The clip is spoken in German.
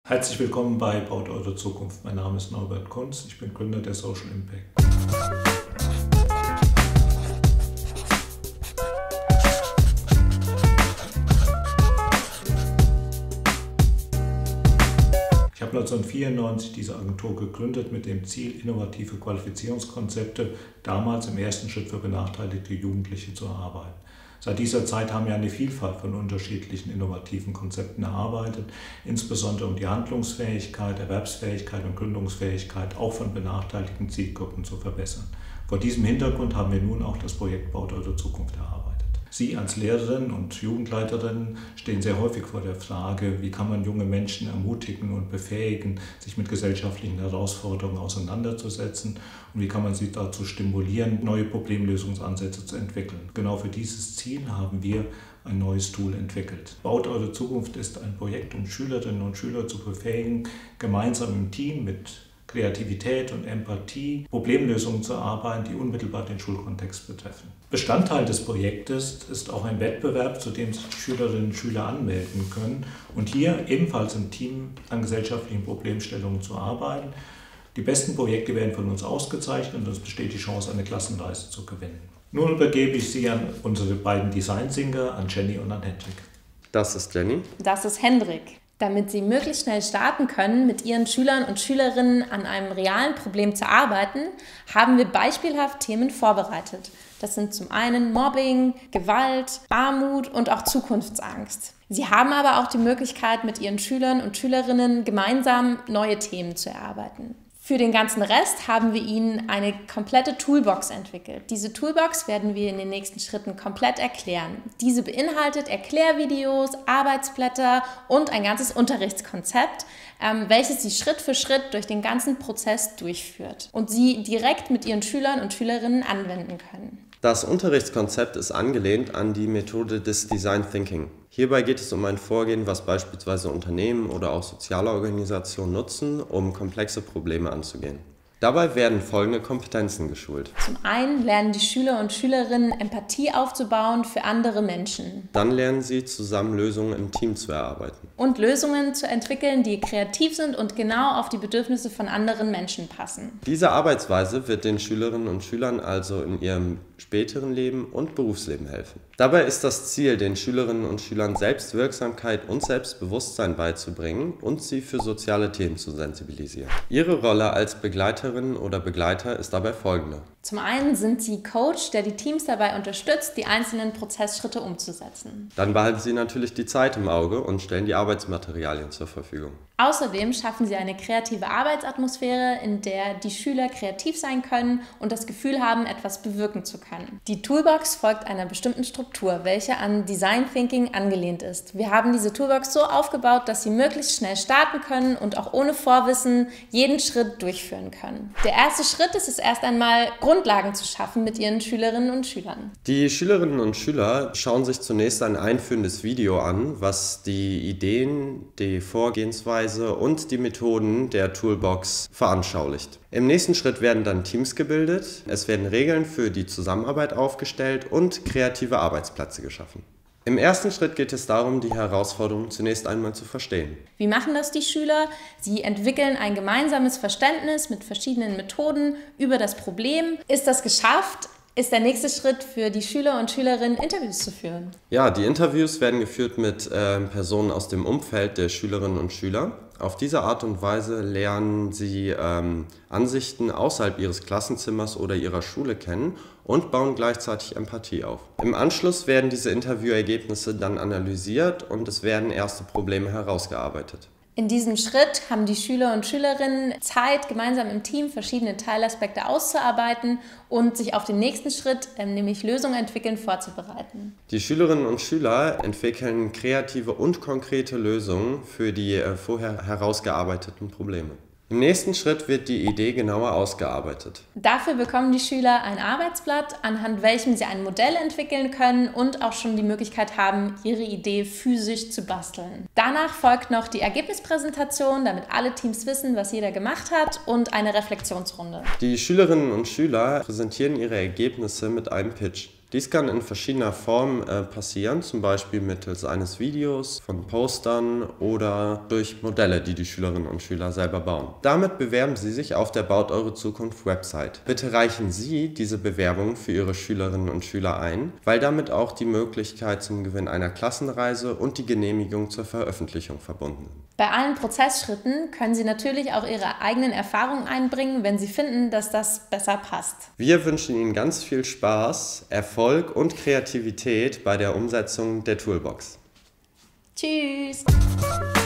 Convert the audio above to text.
Herzlich willkommen bei Baut eure Zukunft. Mein Name ist Norbert Kunz, ich bin Gründer der Social Impact. Ich habe 1994 diese Agentur gegründet mit dem Ziel, innovative Qualifizierungskonzepte damals im ersten Schritt für benachteiligte Jugendliche zu erarbeiten. Seit dieser Zeit haben wir eine Vielfalt von unterschiedlichen innovativen Konzepten erarbeitet, insbesondere um die Handlungsfähigkeit, Erwerbsfähigkeit und Gründungsfähigkeit auch von benachteiligten Zielgruppen zu verbessern. Vor diesem Hintergrund haben wir nun auch das Projekt Baut eure Zukunft erarbeitet. Sie als Lehrerin und Jugendleiterin stehen sehr häufig vor der Frage, wie kann man junge Menschen ermutigen und befähigen, sich mit gesellschaftlichen Herausforderungen auseinanderzusetzen und wie kann man sie dazu stimulieren, neue Problemlösungsansätze zu entwickeln. Genau für dieses Ziel haben wir ein neues Tool entwickelt. Baut eure Zukunft ist ein Projekt, um Schülerinnen und Schüler zu befähigen, gemeinsam im Team mit Kreativität und Empathie Problemlösungen zu erarbeiten, die unmittelbar den Schulkontext betreffen. Bestandteil des Projektes ist auch ein Wettbewerb, zu dem sich Schülerinnen und Schüler anmelden können und hier ebenfalls im Team an gesellschaftlichen Problemstellungen zu arbeiten. Die besten Projekte werden von uns ausgezeichnet und es besteht die Chance, eine Klassenreise zu gewinnen. Nun übergebe ich Sie an unsere beiden Design-Thinker, an Jenny und an Hendrik. Das ist Jenny. Das ist Hendrik. Damit Sie möglichst schnell starten können, mit Ihren Schülern und Schülerinnen an einem realen Problem zu arbeiten, haben wir beispielhaft Themen vorbereitet. Das sind zum einen Mobbing, Gewalt, Armut und auch Zukunftsangst. Sie haben aber auch die Möglichkeit, mit Ihren Schülern und Schülerinnen gemeinsam neue Themen zu erarbeiten. Für den ganzen Rest haben wir Ihnen eine komplette Toolbox entwickelt. Diese Toolbox werden wir in den nächsten Schritten komplett erklären. Diese beinhaltet Erklärvideos, Arbeitsblätter und ein ganzes Unterrichtskonzept, welches Sie Schritt für Schritt durch den ganzen Prozess durchführt und Sie direkt mit Ihren Schülern und Schülerinnen anwenden können. Das Unterrichtskonzept ist angelehnt an die Methode des Design Thinking. Hierbei geht es um ein Vorgehen, was beispielsweise Unternehmen oder auch soziale Organisationen nutzen, um komplexe Probleme anzugehen. Dabei werden folgende Kompetenzen geschult. Zum einen lernen die Schüler und Schülerinnen, Empathie aufzubauen für andere Menschen. Dann lernen sie, zusammen Lösungen im Team zu erarbeiten. Und Lösungen zu entwickeln, die kreativ sind und genau auf die Bedürfnisse von anderen Menschen passen. Diese Arbeitsweise wird den Schülerinnen und Schülern also in ihrem späteren Leben und Berufsleben helfen. Dabei ist das Ziel, den Schülerinnen und Schülern Selbstwirksamkeit und Selbstbewusstsein beizubringen und sie für soziale Themen zu sensibilisieren. Ihre Rolle als Begleiterin oder Begleiter ist dabei folgende. Zum einen sind Sie Coach, der die Teams dabei unterstützt, die einzelnen Prozessschritte umzusetzen. Dann behalten Sie natürlich die Zeit im Auge und stellen die Arbeitsmaterialien zur Verfügung. Außerdem schaffen Sie eine kreative Arbeitsatmosphäre, in der die Schüler kreativ sein können und das Gefühl haben, etwas bewirken zu können. Die Toolbox folgt einer bestimmten Struktur, welche an Design Thinking angelehnt ist. Wir haben diese Toolbox so aufgebaut, dass Sie möglichst schnell starten können und auch ohne Vorwissen jeden Schritt durchführen können. Der erste Schritt ist es erst einmal, Grundlagen zu schaffen mit Ihren Schülerinnen und Schülern. Die Schülerinnen und Schüler schauen sich zunächst ein einführendes Video an, was die Ideen, die Vorgehensweise und die Methoden der Toolbox veranschaulicht. Im nächsten Schritt werden dann Teams gebildet, es werden Regeln für die Zusammenarbeit aufgestellt und kreative Arbeitsplätze geschaffen. Im ersten Schritt geht es darum, die Herausforderungen zunächst einmal zu verstehen. Wie machen das die Schüler? Sie entwickeln ein gemeinsames Verständnis mit verschiedenen Methoden über das Problem. Ist das geschafft? Ist der nächste Schritt für die Schüler und Schülerinnen, Interviews zu führen? Ja, die Interviews werden geführt mit Personen aus dem Umfeld der Schülerinnen und Schüler. Auf diese Art und Weise lernen sie Ansichten außerhalb ihres Klassenzimmers oder ihrer Schule kennen und bauen gleichzeitig Empathie auf. Im Anschluss werden diese Interviewergebnisse dann analysiert und es werden erste Probleme herausgearbeitet. In diesem Schritt haben die Schüler und Schülerinnen Zeit, gemeinsam im Team verschiedene Teilaspekte auszuarbeiten und sich auf den nächsten Schritt, nämlich Lösungen entwickeln, vorzubereiten. Die Schülerinnen und Schüler entwickeln kreative und konkrete Lösungen für die vorher herausgearbeiteten Probleme. Im nächsten Schritt wird die Idee genauer ausgearbeitet. Dafür bekommen die Schüler ein Arbeitsblatt, anhand welchem sie ein Modell entwickeln können und auch schon die Möglichkeit haben, ihre Idee physisch zu basteln. Danach folgt noch die Ergebnispräsentation, damit alle Teams wissen, was jeder gemacht hat, und eine Reflexionsrunde. Die Schülerinnen und Schüler präsentieren ihre Ergebnisse mit einem Pitch. Dies kann in verschiedener Form passieren, zum Beispiel mittels eines Videos, von Postern oder durch Modelle, die die Schülerinnen und Schüler selber bauen. Damit bewerben Sie sich auf der Baut eure Zukunft Website. Bitte reichen Sie diese Bewerbung für Ihre Schülerinnen und Schüler ein, weil damit auch die Möglichkeit zum Gewinn einer Klassenreise und die Genehmigung zur Veröffentlichung verbunden sind. Bei allen Prozessschritten können Sie natürlich auch Ihre eigenen Erfahrungen einbringen, wenn Sie finden, dass das besser passt. Wir wünschen Ihnen ganz viel Spaß, Erfolg und Kreativität bei der Umsetzung der Toolbox. Tschüss!